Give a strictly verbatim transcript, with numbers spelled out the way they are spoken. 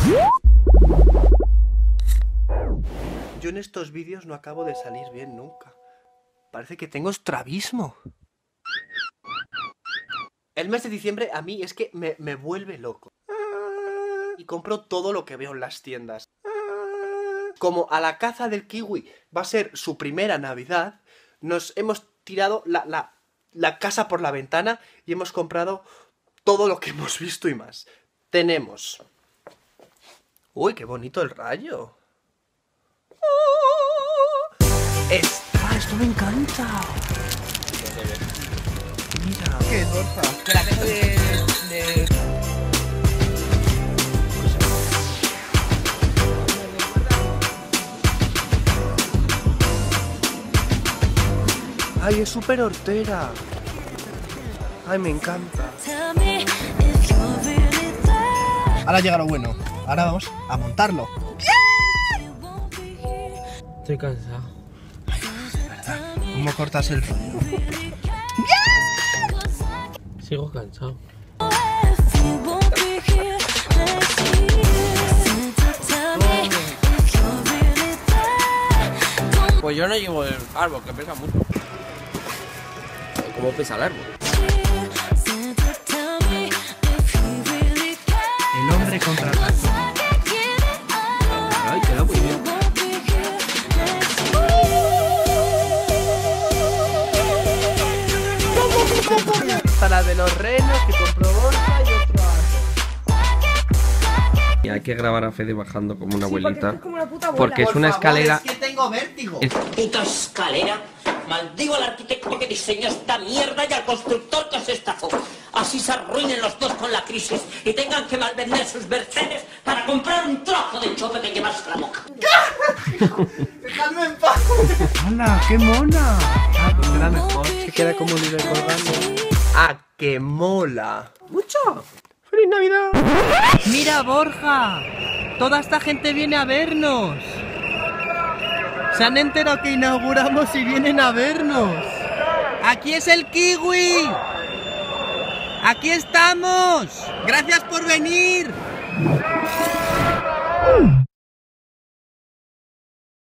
Yo en estos vídeos no acabo de salir bien nunca. Parece que tengo estrabismo. El mes de diciembre a mí es que me, me vuelve loco. Y compro todo lo que veo en las tiendas. Como a la caza del kiwi va a ser su primera Navidad, nos hemos tirado la, la, la casa por la ventana y hemos comprado todo lo que hemos visto y más. Tenemos... ¡Uy, qué bonito el rayo! ¡Está! ¡Esto me encanta! Mira. ¿Qué es, Borja? Que la tengo de... de... ¡Ay, es súper hortera! ¡Ay, me encanta! Ahora llega lo bueno. Ahora vamos a montarlo. Estoy cansado. ¿Cómo cortas el rollo? Sigo cansado. Pues yo no llevo el árbol, que pesa mucho. ¿Cómo pesa el árbol? El hombre contratado. Ay, queda muy bien. Está la de los renos que compró Borja y otro árbol. Y hay que grabar a Fede bajando como una Sí, abuelita. porque es como una puta abuela. Porque es una escalera. Es que tengo vértigo. Es- Puta escalera. Maldigo al arquitecto que diseñó esta mierda y al constructor que se estafó. Así se arruinen los dos con la crisis y tengan que malvender sus Mercedes para comprar un trozo de chope que llevarse a la boca. ¡Dejadme en paz! ¡Hala, qué mona! Ah, pues queda mejor. Se queda como un nivel colgando. ¡Ah, qué mola! ¡Mucho! ¡Feliz Navidad! ¡Mira, Borja! Toda esta gente viene a vernos. Se han enterado que inauguramos y vienen a vernos. ¡Aquí es el kiwi! ¡Aquí estamos! ¡Gracias por venir!